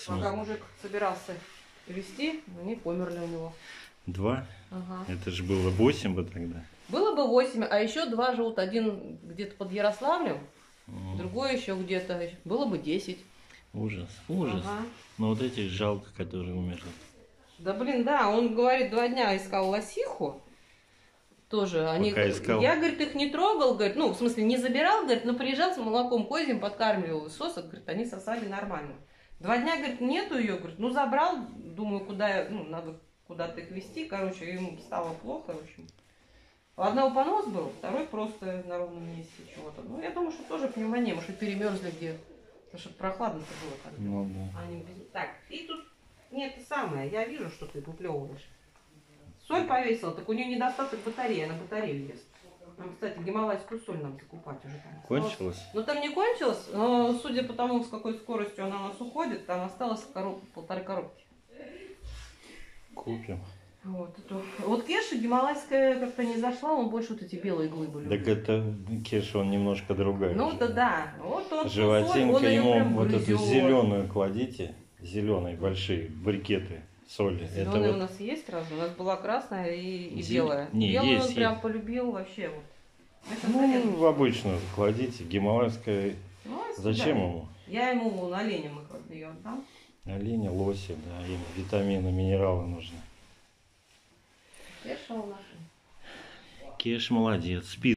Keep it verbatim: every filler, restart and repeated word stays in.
Пока мужик собирался везти, они померли у него. Два? Ага. Это же было восемь бы тогда. Было бы восемь, а еще два живут. Один где-то под Ярославлем, О. другой еще где-то. Было бы десять. Ужас, ужас. Ага. Но вот этих жалко, которые умерли. Да блин, да, он, говорит, два дня искал лосиху. Тоже они. Пока искал. Я, говорит, их не трогал, говорит, ну, в смысле, не забирал, говорит, но приезжал с молоком козьим, подкармливал сосок, говорит, они сосали нормально. Два дня, говорит, нету ее, говорит, ну, забрал, думаю, куда, ну, надо куда-то их везти, короче, ему стало плохо, в общем. У одного понос был, второй просто на ровном месте чего-то. Ну, я думаю, что тоже пневмония, может, и перемерзли где. Потому что прохладно-то было тогда. Ну да. Они без... Так, и тут не это самое, я вижу, что ты выплевываешь. Соль повесила, так у нее недостаток батареи, она батарею ест. Нам, кстати, гималайскую соль надо закупать уже там. Кончилось? Ну там не кончилось, но судя по тому, с какой скоростью она у нас уходит, там осталось короб... полторы коробки. Купим. Вот, эту... вот Кеша гималайская как-то не зашла, он больше вот эти белые глыбы любит. Так это Кеша, он немножко другая. Ну да, да. Вот он Животинка, соль, он ему вот грызет. эту зеленую кладите, зеленые большие брикеты соли. Зеленая это у вот... нас есть сразу, у нас была красная и, и Зель... белая. Не, Белую есть, он прям есть. полюбил вообще вот. Это Ну, понятно. в обычную кладите, гималайская. Ну, а Зачем да. ему? Я ему на оленям их ее отдам. Оленя, лоси, да, им витамины, минералы нужны. Кеша у нас. Кеш молодец, спит.